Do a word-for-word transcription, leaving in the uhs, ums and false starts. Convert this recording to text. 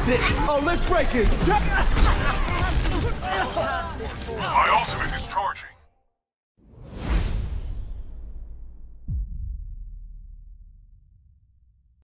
this. Oh, let's break it. My ultimate is charging.